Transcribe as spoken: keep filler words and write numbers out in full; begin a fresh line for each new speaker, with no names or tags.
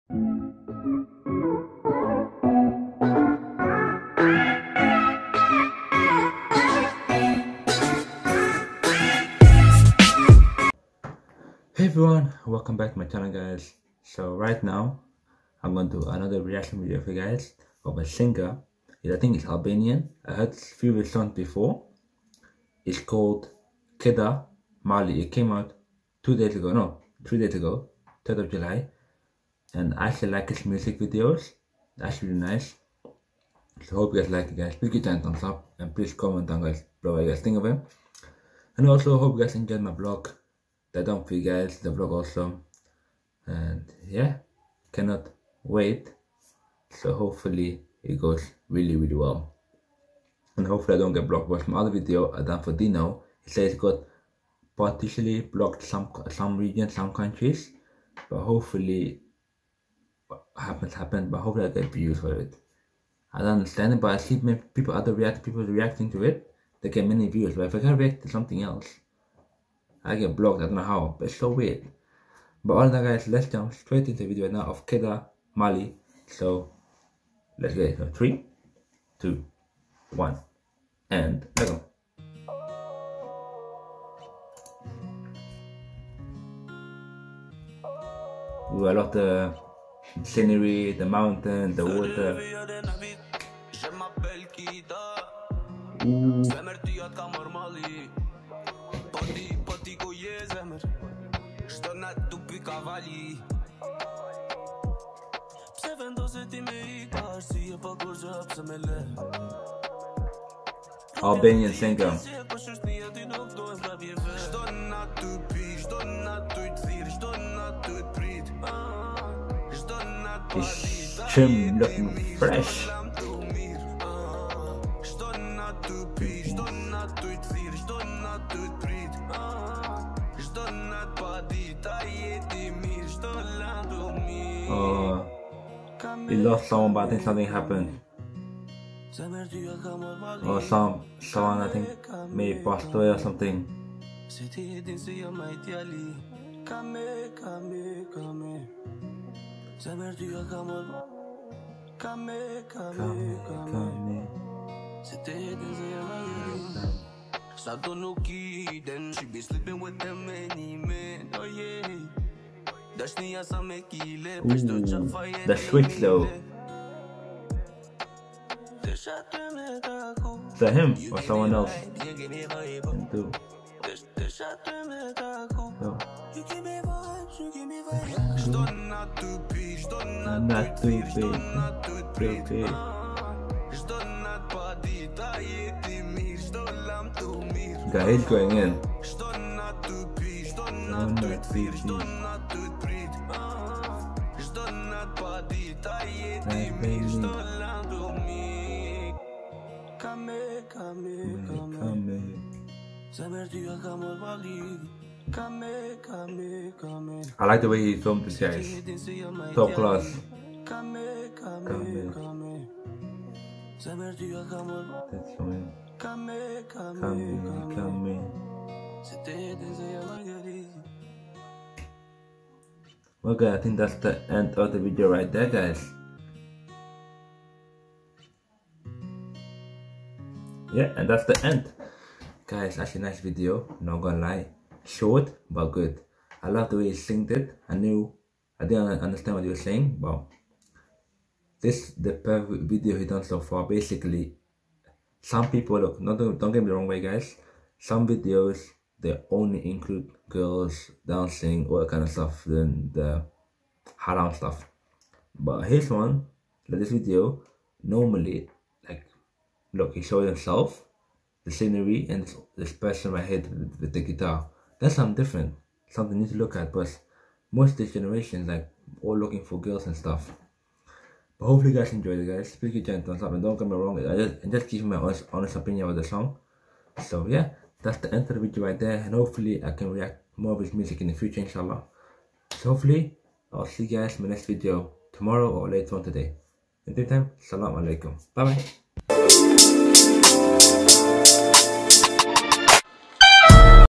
Hey everyone, welcome back to my channel guys. So right now I'm going to do another reaction video for you guys of a singer. I think it's Albanian. I heard a few of his songs before. It's called Kidda, Malli. It came out two days ago, no, three days ago, third of July. And I actually like his music videos. That's really nice. So hope you guys like it guys. Please give it a thumbs up and please comment down guys below what you guys think of him. And also hope you guys enjoyed my vlog. That done for you guys, the vlog also. And yeah, cannot wait. So hopefully it goes really really well. And hopefully I don't get blocked. Watch my other video I done for Dino. It says it got partially blocked some some regions, some countries. But hopefully what happens happens. But hopefully I get views for it. I don't understand it, but I see people other react people reacting to it. They get many views. But if I can react to something else, I get blocked. I don't know how, but it's so weird. But all that guys, let's jump straight into the video right now of Kidda, Malli. So let's get it. So three, two, one, and let's go. Ooh, I love the scenery, the mountain, the water. Ooh. Albanian singer. He's trim, looking fresh. Oh, he lost someone, but I think something happened. Or some someone I think may passed away or something. Ooh, the switch though. Is that him or someone else? No. Not too big, too big. Guy is going in. No, not too big. I like the way he filmed this guys. Top class. That's fine. Come, come. Well guys, I think that's the end of the video right there guys. Yeah, and that's the end. Guys, actually nice video, not gonna lie. Short, but good. I love the way he synced it. I knew, I didn't understand what he was saying, but this the perfect video he done so far. Basically, some people, look, not, don't get me the wrong way guys. Some videos, they only include girls dancing, all that kind of stuff, then the haram stuff. But his one, like this video, normally, like, look, he showed himself, the scenery, and this, this person right here with, with the guitar. That's something different, something you need to look at. But most of this generation, like, all looking for girls and stuff. But hopefully you guys enjoyed it guys. Please give it a thumbs up and don't get me wrong, I just, I just give my honest, honest opinion of the song. So yeah, that's the end of the video right there, and hopefully I can react more of his music in the future inshallah. So hopefully I'll see you guys in my next video tomorrow or later on today. In the meantime, salam alaikum. Bye bye.